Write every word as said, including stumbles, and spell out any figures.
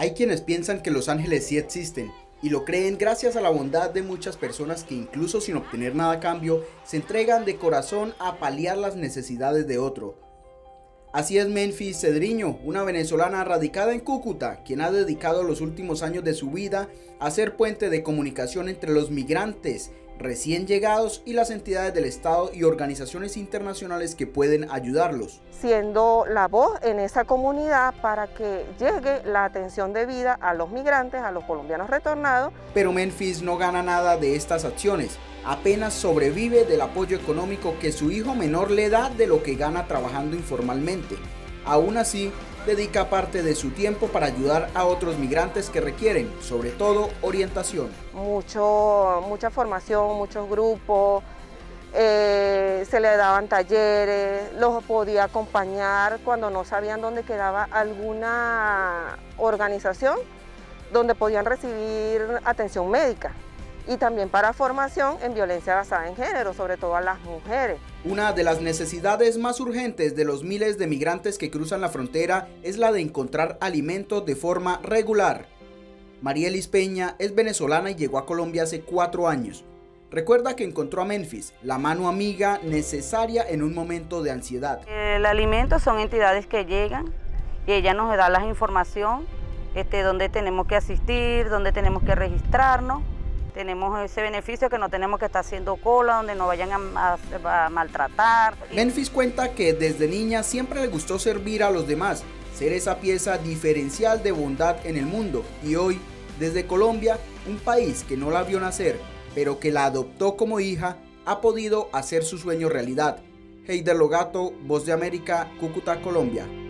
Hay quienes piensan que los ángeles sí existen, y lo creen gracias a la bondad de muchas personas que incluso sin obtener nada a cambio, se entregan de corazón a paliar las necesidades de otro. Así es Menfis Cedriño, una venezolana radicada en Cúcuta, quien ha dedicado los últimos años de su vida a ser puente de comunicación entre los migrantes recién llegados y las entidades del Estado y organizaciones internacionales que pueden ayudarlos. Siendo la voz en esa comunidad para que llegue la atención debida a los migrantes, a los colombianos retornados. Pero Menfis no gana nada de estas acciones, apenas sobrevive del apoyo económico que su hijo menor le da de lo que gana trabajando informalmente. Aún así, dedica parte de su tiempo para ayudar a otros migrantes que requieren, sobre todo, orientación. Mucho, mucha formación, muchos grupos, eh, se le daban talleres, los podía acompañar cuando no sabían dónde quedaba alguna organización donde podían recibir atención médica. Y también para formación en violencia basada en género, sobre todo a las mujeres. Una de las necesidades más urgentes de los miles de migrantes que cruzan la frontera es la de encontrar alimentos de forma regular. Marielis Peña es venezolana y llegó a Colombia hace cuatro años. Recuerda que encontró a Menfis, la mano amiga necesaria en un momento de ansiedad. El alimento son entidades que llegan y ella nos da la información, este, dónde tenemos que asistir, dónde tenemos que registrarnos. Tenemos ese beneficio que no tenemos que estar haciendo cola, donde no vayan a, a, a maltratar. Menfis cuenta que desde niña siempre le gustó servir a los demás, ser esa pieza diferencial de bondad en el mundo. Y hoy, desde Colombia, un país que no la vio nacer, pero que la adoptó como hija, ha podido hacer su sueño realidad. Heider Logato, Voz de América, Cúcuta, Colombia.